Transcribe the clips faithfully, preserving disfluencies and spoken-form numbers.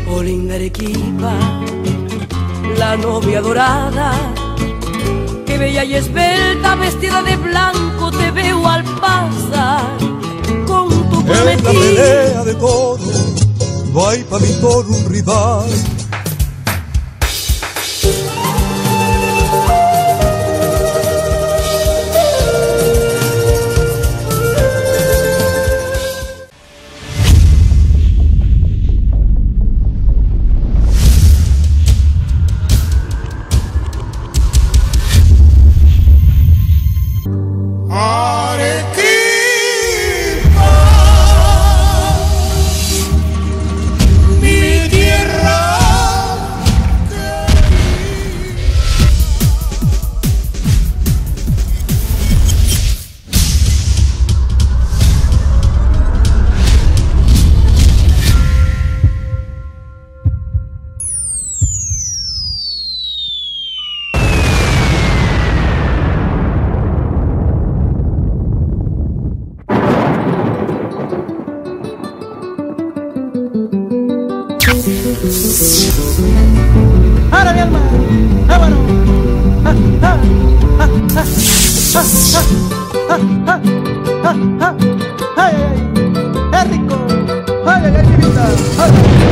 Oh linda Arequipa, la novia dorada, que bella y esbelta, vestida de blanco, te veo al pasar con tu prometido. En la pelea de toros no hay para mi toro un rival. ¡Ahora mi alma! ¡Vámonos! ¡Ah, ah, ah, ah, ah, ah, ah, ah, ah, ¡ay, ay, ay! ¡Es rico! ¡Ay, ay, ay, mi vida! ¡Ay!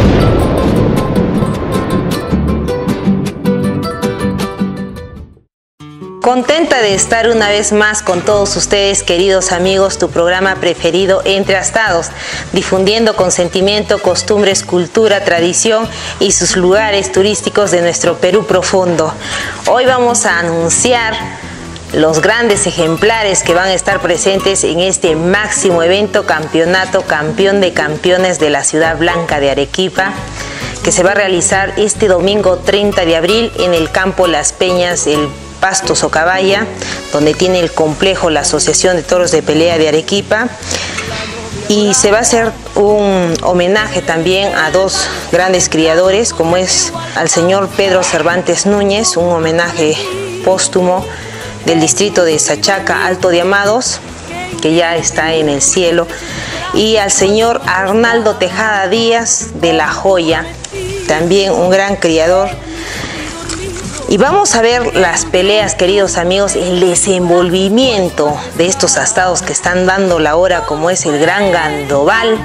Contenta de estar una vez más con todos ustedes, queridos amigos, tu programa preferido Entre Astados, difundiendo con sentimiento costumbres, cultura, tradición y sus lugares turísticos de nuestro Perú profundo. Hoy vamos a anunciar los grandes ejemplares que van a estar presentes en este máximo evento, Campeonato Campeón de Campeones de la Ciudad Blanca de Arequipa, que se va a realizar este domingo treinta de abril en el campo Las Peñas, el Pasto Socabaya, donde tiene el complejo la Asociación de Toros de Pelea de Arequipa, y se va a hacer un homenaje también a dos grandes criadores, como es al señor Pedro Cervantes Núñez, un homenaje póstumo del distrito de Sachaca, Alto de Amados, que ya está en el cielo, y al señor Arnaldo Tejada Díaz de La Joya, también un gran criador. Y vamos a ver las peleas, queridos amigos, el desenvolvimiento de estos astados que están dando la hora, como es el Gran Gandoval,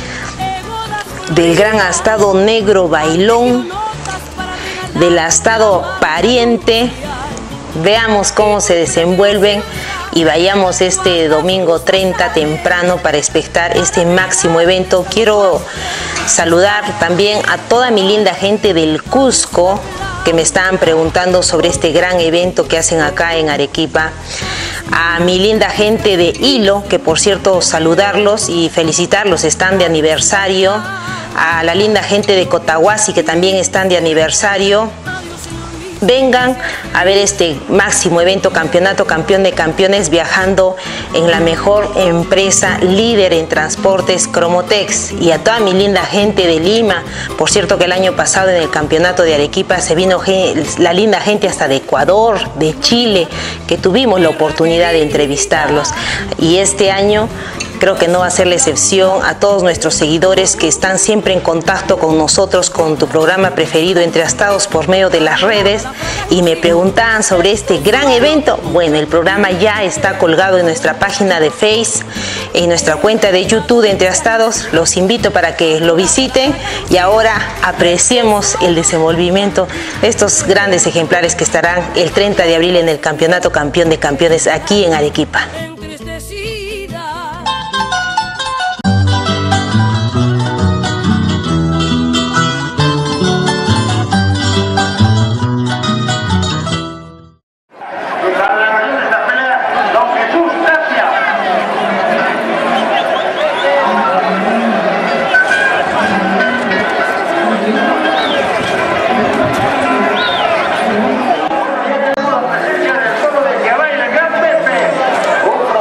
del Gran Astado Negro Bailón, del Astado Pariente. Veamos cómo se desenvuelven y vayamos este domingo treinta temprano para expectar este máximo evento. Quiero saludar también a toda mi linda gente del Cusco, que me estaban preguntando sobre este gran evento que hacen acá en Arequipa. A mi linda gente de Hilo, que por cierto saludarlos y felicitarlos, están de aniversario. A la linda gente de Cotahuasi, que también están de aniversario. Vengan a ver este máximo evento, Campeonato Campeón de Campeones, viajando en la mejor empresa líder en transportes, Cromotex. Y a toda mi linda gente de Lima, por cierto que el año pasado en el Campeonato de Arequipa se vino la linda gente hasta de Ecuador, de Chile, que tuvimos la oportunidad de entrevistarlos. Y este año creo que no va a ser la excepción. A todos nuestros seguidores que están siempre en contacto con nosotros, con tu programa preferido Entre Astados por medio de las redes, y me preguntaban sobre este gran evento. Bueno, el programa ya está colgado en nuestra página de Face, en nuestra cuenta de YouTube de Entre Astados. Los invito para que lo visiten y ahora apreciemos el desenvolvimiento de estos grandes ejemplares que estarán el treinta de abril en el Campeonato Campeón de Campeones aquí en Arequipa. Presencia del solo de que baila el gran Pepe, un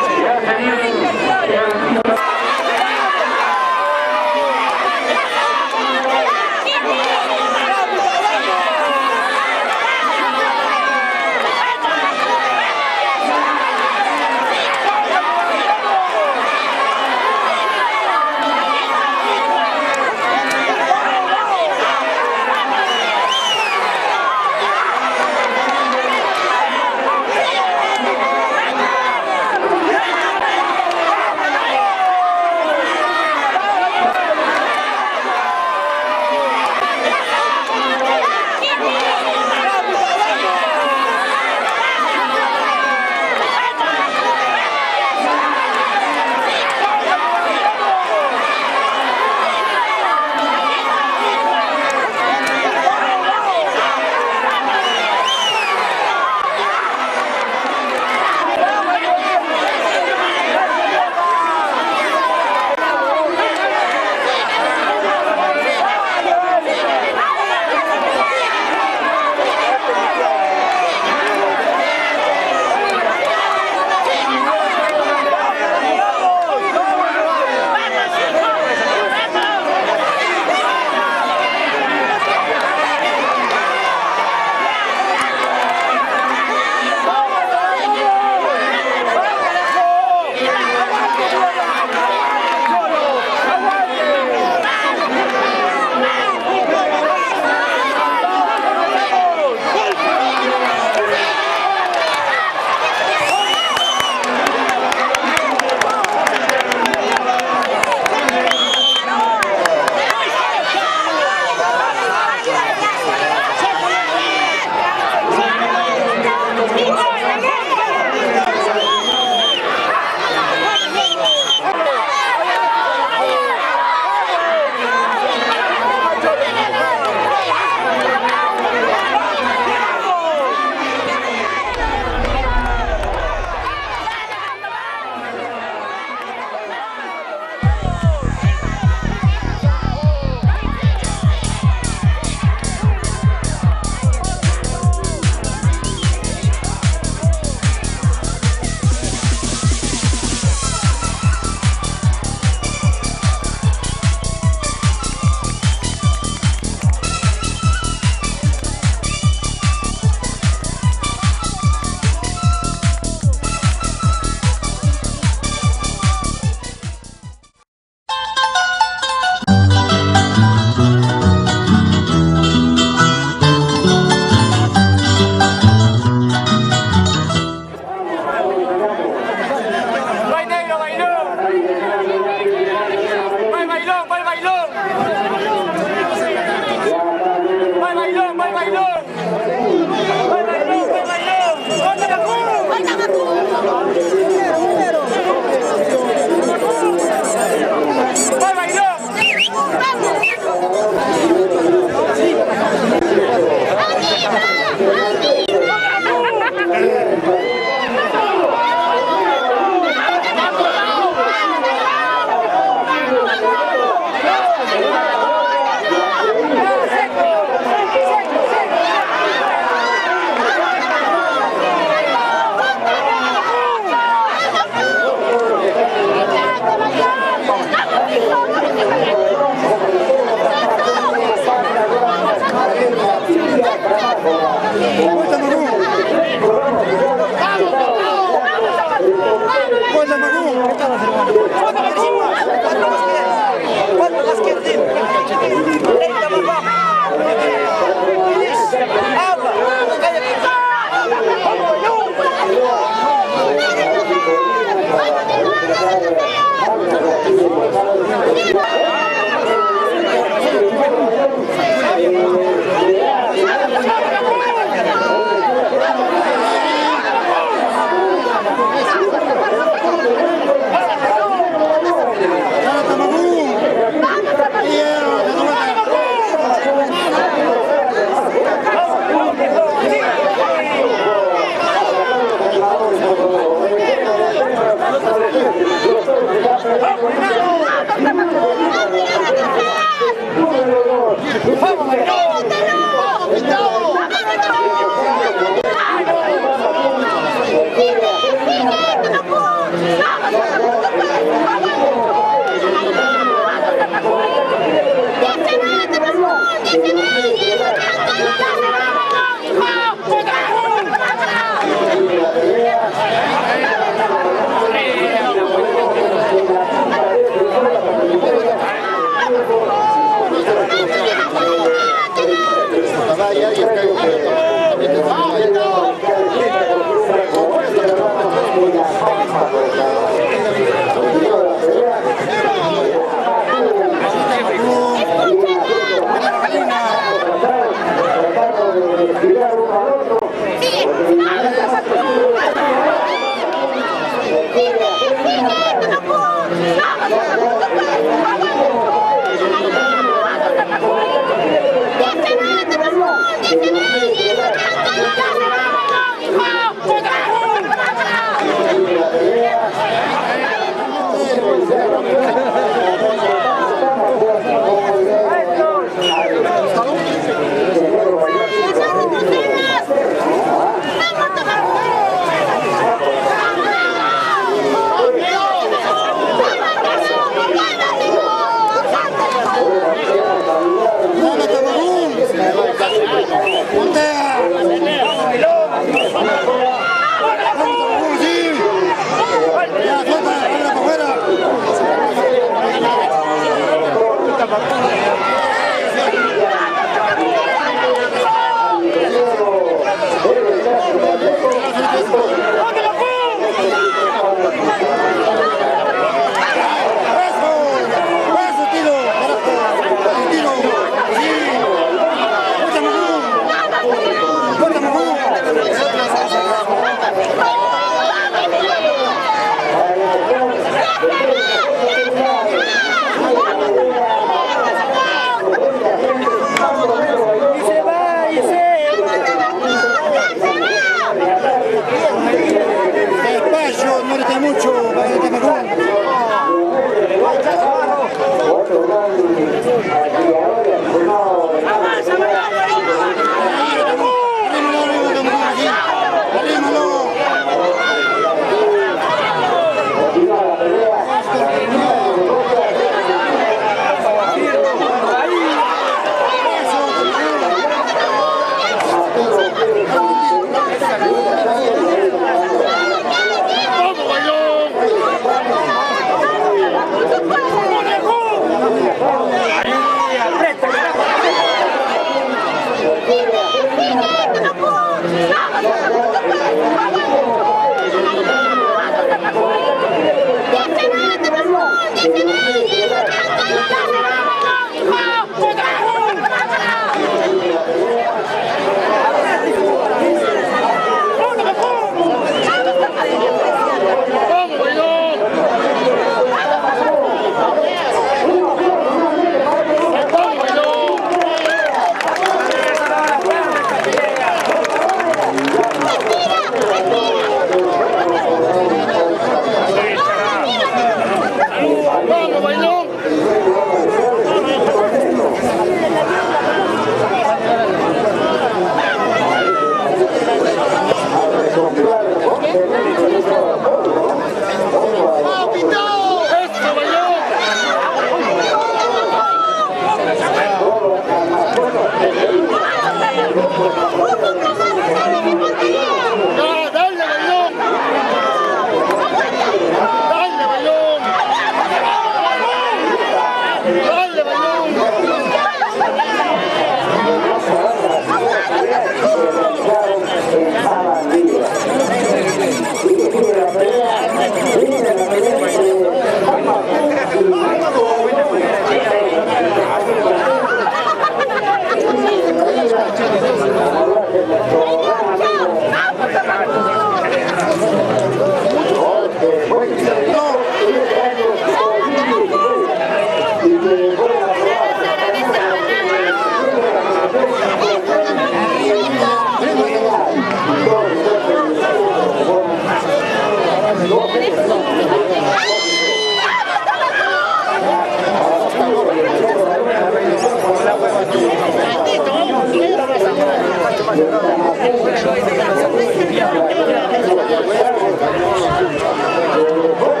Bueno.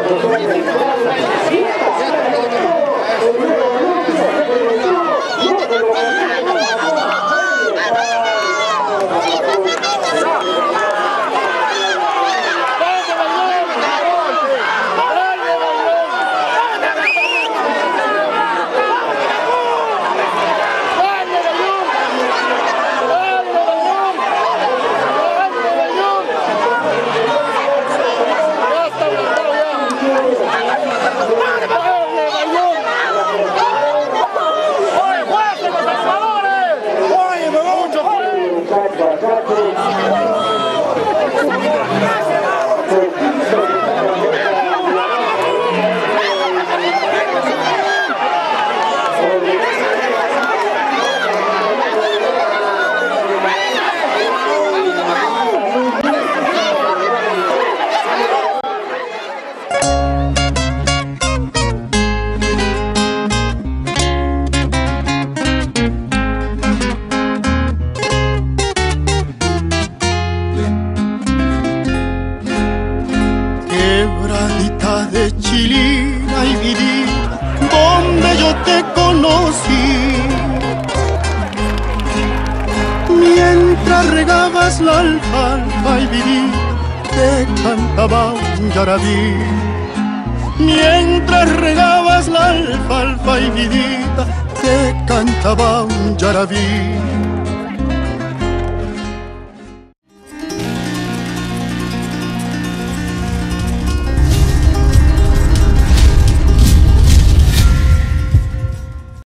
Mientras regabas la alfalfa y viví, te cantaba un yarabí. Mientras regabas la alfalfa y vidita, te cantaba un yarabí.